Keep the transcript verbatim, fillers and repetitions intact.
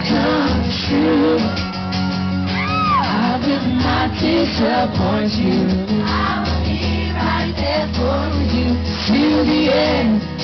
come true. I will not disappoint you. I will be right there for you till the end.